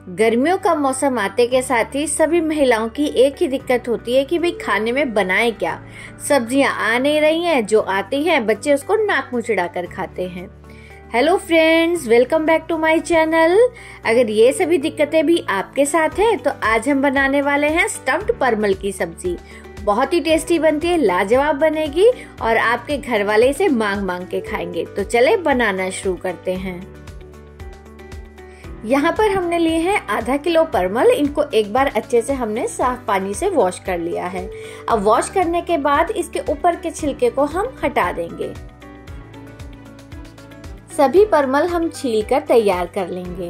गर्मियों का मौसम आते के साथ ही सभी महिलाओं की एक ही दिक्कत होती है कि भाई खाने में बनाए क्या। सब्जियां आ नहीं रही हैं, जो आती हैं बच्चे उसको नाक मुंह चिढ़ाकर खाते हैं। Hello friends, welcome back to my channel. अगर ये सभी दिक्कतें भी आपके साथ है तो आज हम बनाने वाले हैं स्टफ्ड परमल की सब्जी। बहुत ही टेस्टी बनती है, लाजवाब बनेगी और आपके घर वाले इसे मांग मांग के खाएंगे। तो चले बनाना शुरू करते हैं। यहाँ पर हमने लिए हैं आधा किलो परमल। इनको एक बार अच्छे से हमने साफ पानी से वॉश कर लिया है। अब वॉश करने के बाद इसके ऊपर के छिलके को हम हटा देंगे। सभी परमल हम छीलकर तैयार कर लेंगे।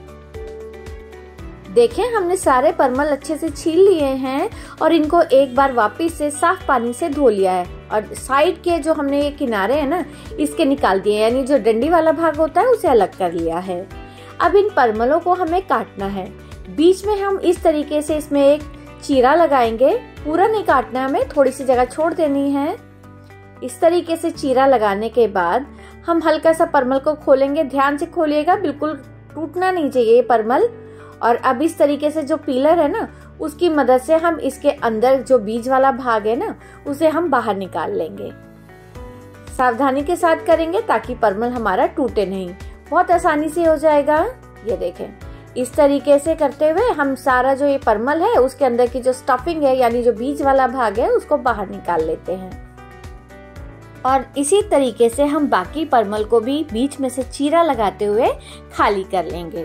देखें, हमने सारे परमल अच्छे से छील लिए हैं और इनको एक बार वापस से साफ पानी से धो लिया है। और साइड के जो हमने ये किनारे हैं ना, इसके निकाल दिए, यानी जो डंडी वाला भाग होता है उसे अलग कर लिया है। अब इन परमलों को हमें काटना है। बीच में हम इस तरीके से इसमें एक चीरा लगाएंगे। पूरा नहीं काटना है, हमें थोड़ी सी जगह छोड़ देनी है। इस तरीके से चीरा लगाने के बाद हम हल्का सा परमल को खोलेंगे। ध्यान से खोलिएगा, बिल्कुल टूटना नहीं चाहिए ये परमल। और अब इस तरीके से जो पीलर है ना, उसकी मदद से हम इसके अंदर जो बीज वाला भाग है ना, उसे हम बाहर निकाल लेंगे। सावधानी के साथ करेंगे ताकि परमल हमारा टूटे नहीं, बहुत आसानी से हो जाएगा। ये देखें, इस तरीके से करते हुए हम सारा जो ये परमल है उसके अंदर की जो स्टफिंग है, यानी जो बीज वाला भाग है, उसको बाहर निकाल लेते हैं। और इसी तरीके से हम बाकी परमल को भी बीच में से चीरा लगाते हुए खाली कर लेंगे।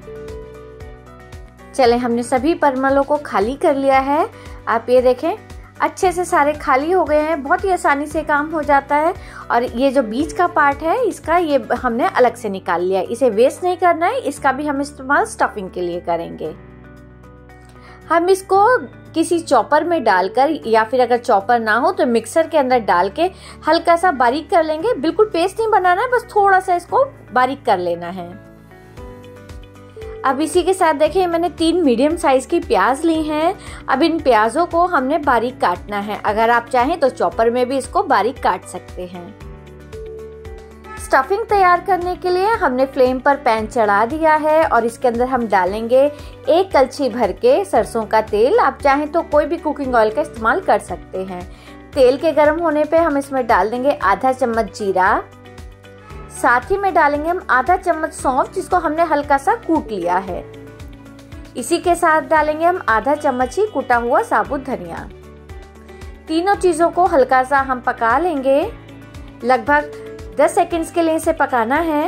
चले, हमने सभी परमलों को खाली कर लिया है। आप ये देखें, अच्छे से सारे खाली हो गए हैं। बहुत ही आसानी से काम हो जाता है। और ये जो बीच का पार्ट है इसका, ये हमने अलग से निकाल लिया है। इसे वेस्ट नहीं करना है, इसका भी हम इस्तेमाल स्टफिंग के लिए करेंगे। हम इसको किसी चॉपर में डालकर, या फिर अगर चॉपर ना हो तो मिक्सर के अंदर डाल के हल्का सा बारीक कर लेंगे। बिल्कुल पेस्ट नहीं बनाना है, बस थोड़ा सा इसको बारीक कर लेना है। अब इसी के साथ देखिए, मैंने 3 मीडियम साइज की प्याज ली हैं। अब इन प्याजों को हमने बारीक काटना है। अगर आप चाहें तो चॉपर में भी इसको बारीक काट सकते हैं। स्टफिंग तैयार करने के लिए हमने फ्लेम पर पैन चढ़ा दिया है और इसके अंदर हम डालेंगे 1 कलछी भर के सरसों का तेल। आप चाहें तो कोई भी कुकिंग ऑयल का इस्तेमाल कर सकते हैं। तेल के गर्म होने पे हम इसमें डाल देंगे आधा चम्मच जीरा। साथ ही में डालेंगे हम आधा चम्मच सौंफ, जिसको हमने हल्का सा कूट लिया है। इसी के साथ डालेंगे हम आधा चम्मच ही कुटा हुआ साबुत धनिया। तीनों चीजों को हल्का सा हम पका लेंगे। लगभग 10 सेकंड्स के लिए इसे पकाना है।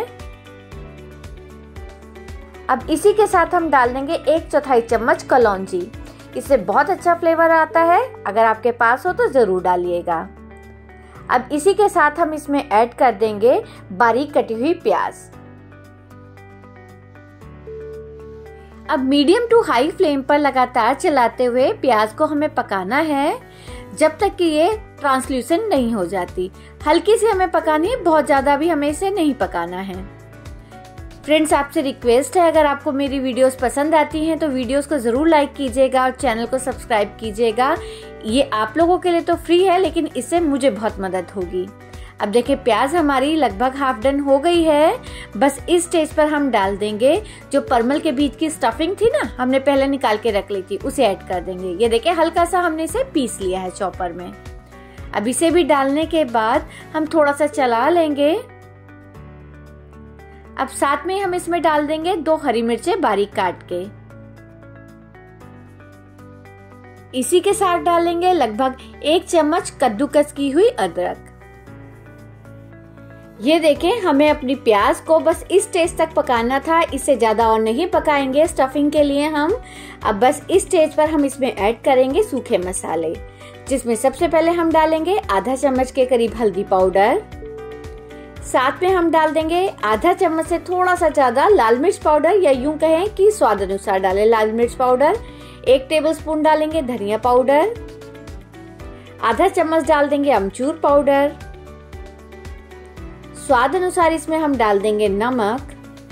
अब इसी के साथ हम डाल देंगे 1/4 चम्मच कलौंजी। इससे बहुत अच्छा फ्लेवर आता है, अगर आपके पास हो तो जरूर डालिएगा। अब इसी के साथ हम इसमें ऐड कर देंगे बारीक कटी हुई प्याज। अब मीडियम टू हाई फ्लेम पर लगातार चलाते हुए प्याज को हमें पकाना है जब तक कि ये ट्रांसल्यूसेंट नहीं हो जाती। हल्की सी हमें पकानी है, बहुत ज्यादा भी हमें इसे नहीं पकाना है। फ्रेंड्स, आपसे रिक्वेस्ट है, अगर आपको मेरी वीडियोस पसंद आती हैं तो वीडियोस को जरूर लाइक कीजिएगा और चैनल को सब्सक्राइब कीजिएगा। ये आप लोगों के लिए तो फ्री है, लेकिन इससे मुझे बहुत मदद होगी। अब देखिए, प्याज हमारी लगभग हाफ डन हो गई है। बस इस स्टेज पर हम डाल देंगे जो परमल के बीच की स्टफिंग थी ना, हमने पहले निकाल के रख ली थी, उसे ऐड कर देंगे। ये देखिए, हल्का सा हमने इसे पीस लिया है चॉपर में। अब इसे भी डालने के बाद हम थोड़ा सा चला लेंगे। अब साथ में हम इसमें डाल देंगे 2 हरी मिर्चें बारीक काट के। इसी के साथ डालेंगे लगभग 1 चम्मच कद्दूकस की हुई अदरक। ये देखें, हमें अपनी प्याज को बस इस स्टेज तक पकाना था, इससे ज्यादा और नहीं पकाएंगे स्टफिंग के लिए हम। अब बस इस स्टेज पर हम इसमें ऐड करेंगे सूखे मसाले, जिसमें सबसे पहले हम डालेंगे आधा चम्मच के करीब हल्दी पाउडर। साथ में हम डाल देंगे आधा चम्मच से थोड़ा सा ज्यादा लाल मिर्च पाउडर, या यूं कहें कि स्वाद अनुसार डालें लाल मिर्च पाउडर। 1 टेबलस्पून डालेंगे धनिया पाउडर। आधा चम्मच डाल देंगे अमचूर पाउडर। स्वाद अनुसार इसमें हम डाल देंगे नमक।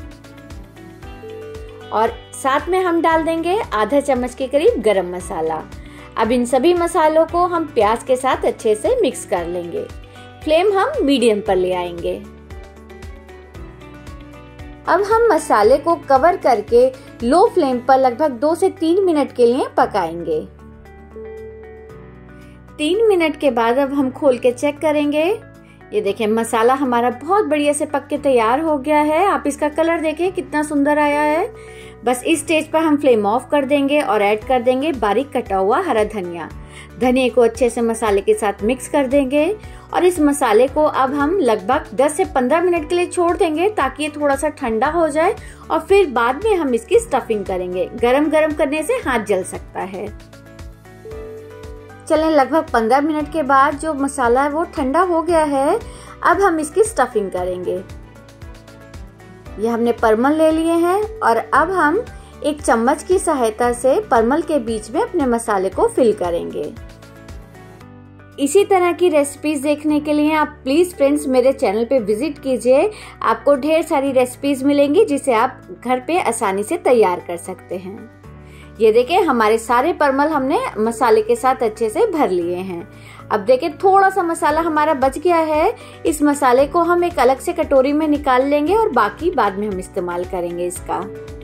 और साथ में हम डाल देंगे आधा चम्मच के करीब गरम मसाला। अब इन सभी मसालों को हम प्याज के साथ अच्छे से मिक्स कर लेंगे। फ्लेम हम मीडियम पर ले आएंगे। अब हम मसाले को कवर करके लो फ्लेम पर लगभग 2 से 3 मिनट के लिए पकाएंगे। 3 मिनट के बाद अब हम खोल के चेक करेंगे। ये देखें मसाला हमारा बहुत बढ़िया से पक के तैयार हो गया है। आप इसका कलर देखें कितना सुंदर आया है। बस इस स्टेज पर हम फ्लेम ऑफ कर देंगे और ऐड कर देंगे बारीक कटा हुआ हरा धनिया। धनिया को अच्छे से मसाले के साथ मिक्स कर देंगे और इस मसाले को अब हम लगभग 10 से 15 मिनट के लिए छोड़ देंगे ताकि ये थोड़ा सा ठंडा हो जाए और फिर बाद में हम इसकी स्टफिंग करेंगे। गरम गरम करने से हाथ जल सकता है। चलें, लगभग 15 मिनट के बाद जो मसाला है वो ठंडा हो गया है। अब हम इसकी स्टफिंग करेंगे। ये हमने परमल ले लिए हैं और अब हम एक चम्मच की सहायता से परमल के बीच में अपने मसाले को फिल करेंगे। इसी तरह की रेसिपीज देखने के लिए आप प्लीज फ्रेंड्स मेरे चैनल पे विजिट कीजिए। आपको ढेर सारी रेसिपीज मिलेंगी जिसे आप घर पे आसानी से तैयार कर सकते हैं। ये देखें हमारे सारे परमल हमने मसाले के साथ अच्छे से भर लिए हैं। अब देखें थोड़ा सा मसाला हमारा बच गया है। इस मसाले को हम एक अलग से कटोरी में निकाल लेंगे और बाकी बाद में हम इस्तेमाल करेंगे इसका।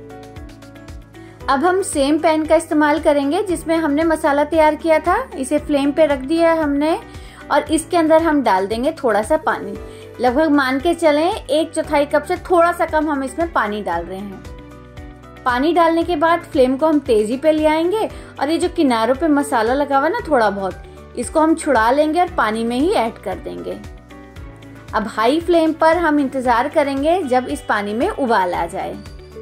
अब हम सेम पैन का इस्तेमाल करेंगे जिसमें हमने मसाला तैयार किया था। इसे फ्लेम पे रख दिया है हमने और इसके अंदर हम डाल देंगे थोड़ा सा पानी। लगभग मान के चलें 1/4 कप से थोड़ा सा कम हम इसमें पानी डाल रहे हैं। पानी डालने के बाद फ्लेम को हम तेजी पे ले आएंगे और ये जो किनारों पे मसाला लगा हुआ ना थोड़ा बहुत, इसको हम छुड़ा लेंगे और पानी में ही ऐड कर देंगे। अब हाई फ्लेम पर हम इंतजार करेंगे जब इस पानी में उबाल आ जाए।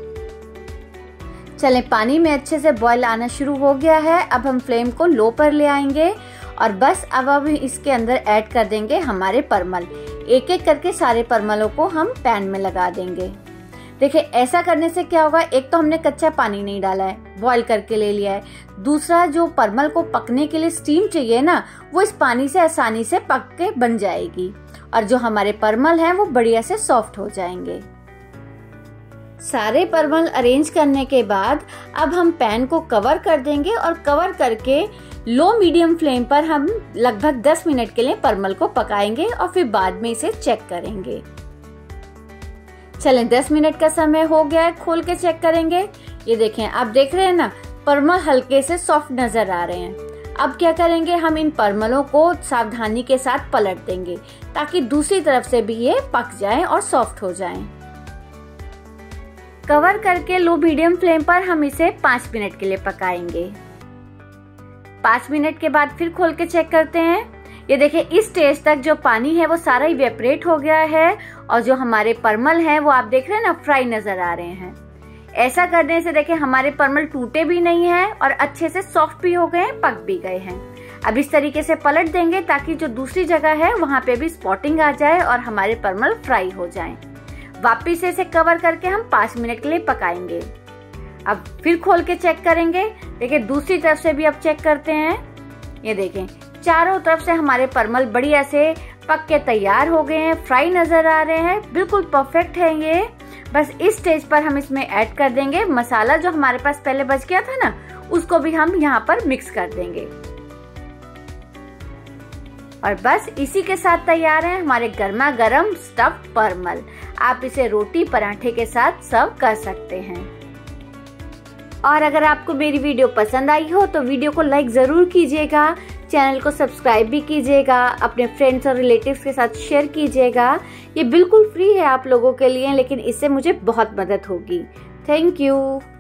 चलें, पानी में अच्छे से बॉईल आना शुरू हो गया है। अब हम फ्लेम को लो पर ले आएंगे और बस अब इसके अंदर ऐड कर देंगे हमारे परमल। एक एक करके सारे परमलों को हम पैन में लगा देंगे। देखिए ऐसा करने से क्या होगा, एक तो हमने कच्चा पानी नहीं डाला है, बॉईल करके ले लिया है। दूसरा जो परमल को पकने के लिए स्टीम चाहिए ना, वो इस पानी से आसानी से पक के बन जाएगी और जो हमारे परमल हैं वो बढ़िया से सॉफ्ट हो जाएंगे। सारे परमल अरेंज करने के बाद अब हम पैन को कवर कर देंगे और कवर करके लो मीडियम फ्लेम पर हम लगभग 10 मिनट के लिए परमल को पकाएंगे और फिर बाद में इसे चेक करेंगे। चलें, 10 मिनट का समय हो गया है, खोल के चेक करेंगे। ये देखें, आप देख रहे हैं ना परमल हल्के से सॉफ्ट नजर आ रहे हैं। अब क्या करेंगे, हम इन परमलों को सावधानी के साथ पलट देंगे ताकि दूसरी तरफ से भी ये पक जाएं और सॉफ्ट हो जाएं। कवर करके लो मीडियम फ्लेम पर हम इसे 5 मिनट के लिए पकाएंगे। 5 मिनट के बाद फिर खोल के चेक करते हैं। ये देखिए इस स्टेज तक जो पानी है वो सारा इवेपोरेट हो गया है और जो हमारे परमल हैं वो आप देख रहे हैं ना फ्राई नजर आ रहे हैं। ऐसा करने से देखिए हमारे परमल टूटे भी नहीं हैं और अच्छे से सॉफ्ट भी हो गए हैं, पक भी गए हैं। अब इस तरीके से पलट देंगे ताकि जो दूसरी जगह है वहां पे भी स्पॉटिंग आ जाए और हमारे परमल फ्राई हो जाएं। वापिस इसे कवर करके हम 5 मिनट के लिए पकाएंगे। अब फिर खोल के चेक करेंगे। देखिए दूसरी तरफ से भी अब चेक करते हैं। ये देखें चारों तरफ से हमारे परमल बढ़िया से पक के तैयार हो गए हैं, फ्राई नजर आ रहे हैं, बिल्कुल परफेक्ट है ये। बस इस स्टेज पर हम इसमें ऐड कर देंगे मसाला जो हमारे पास पहले बच गया था ना, उसको भी हम यहाँ पर मिक्स कर देंगे और बस इसी के साथ तैयार है हमारे गर्मा गर्म स्टफ्ड परमल। आप इसे रोटी पराठे के साथ सर्व कर सकते हैं। और अगर आपको मेरी वीडियो पसंद आई हो तो वीडियो को लाइक जरूर कीजिएगा, चैनल को सब्सक्राइब भी कीजिएगा, अपने फ्रेंड्स और रिलेटिव्स के साथ शेयर कीजिएगा। ये बिल्कुल फ्री है आप लोगों के लिए, लेकिन इससे मुझे बहुत मदद होगी। Thank you.